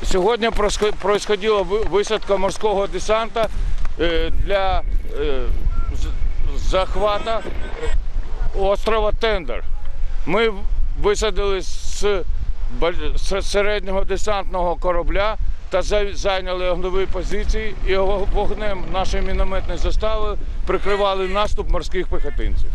Сегодня происходила высадка морского десанта для захвата острова Тендер. Ми висадились з середнього десантного корабля та зайняли огневі позиції і вогнем нашої мінометної застави прикривали наступ морських піхотинців.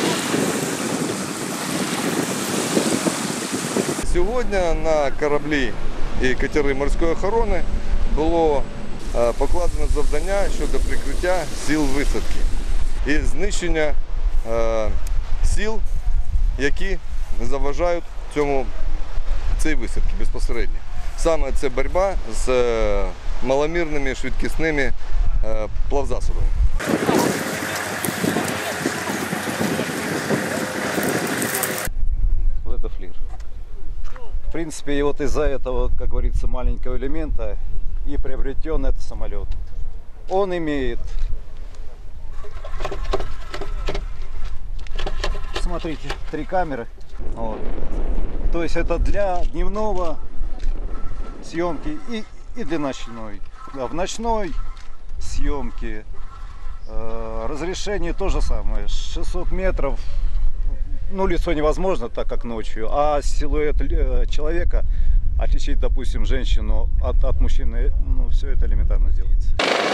Сьогодні на кораблі і катери морської охорони було покладено завдання щодо прикриття сил висадки і знищення сил, які заважають цій висадці безпосередньо. Саме це боротьба з маломірними швидкісними плавзасобами. Это флир. В принципе, и вот из-за этого, как говорится, маленького элемента и приобретен этот самолет. Он имеет, смотрите, 3 камеры. Вот. То есть это для дневного съемки и для ночной. Да, в ночной съемке разрешение то же самое, 600 метров. Ну, лицо невозможно, так как ночью, а силуэт человека отличить, допустим, женщину от мужчины, ну, все это элементарно делается.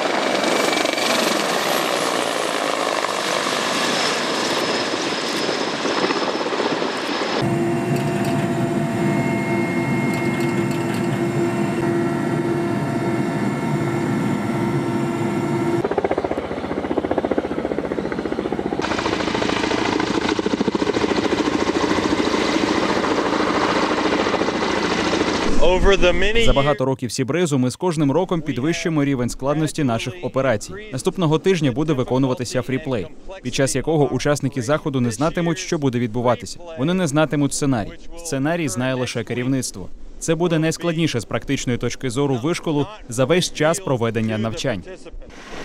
За багато років Сібризу ми з кожним роком підвищуємо рівень складності наших операцій. Наступного тижня буде виконуватися фріплей, під час якого учасники заходу не знатимуть, що буде відбуватися. Вони не знатимуть сценарій. Сценарій знає лише керівництво. Це буде найскладніше з практичної точки зору вишколу за весь час проведення навчань.